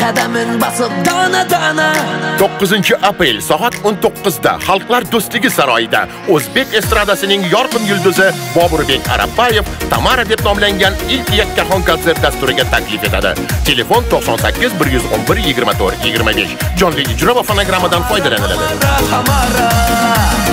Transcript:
qadamin bosib dona 9-aprel soat 19 da Xalqlar do'stligi saroyida O'zbek estradasining yorqin yulduzi Boburbek Arapayev Tamara deb nomlangan ilk yakkaxon konsert dasturiga taklif etadi. Telefon 98 111 24 25. Jonli ijro va fonogrammadan foydalaniladi.